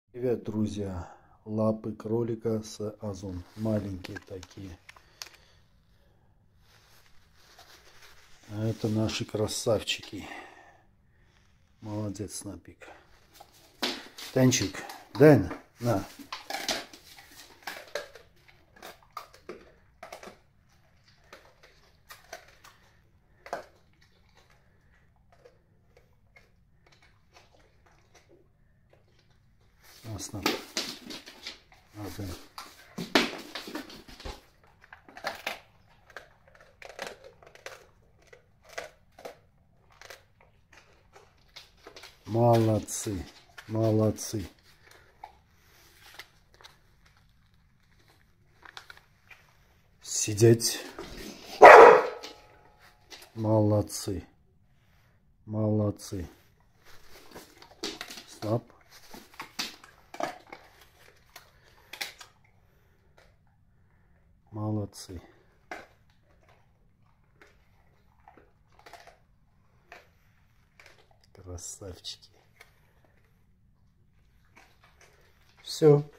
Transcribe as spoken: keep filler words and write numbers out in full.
Привет, друзья! Лапы кролика с Озон. Маленькие такие. А это наши красавчики. Молодец, Снапик. Денчик, Дэн, на. На, Снап. На, Дэн. Молодцы, молодцы. Сидеть. Молодцы, молодцы. Снап. Молодцы. Красавчики. Все.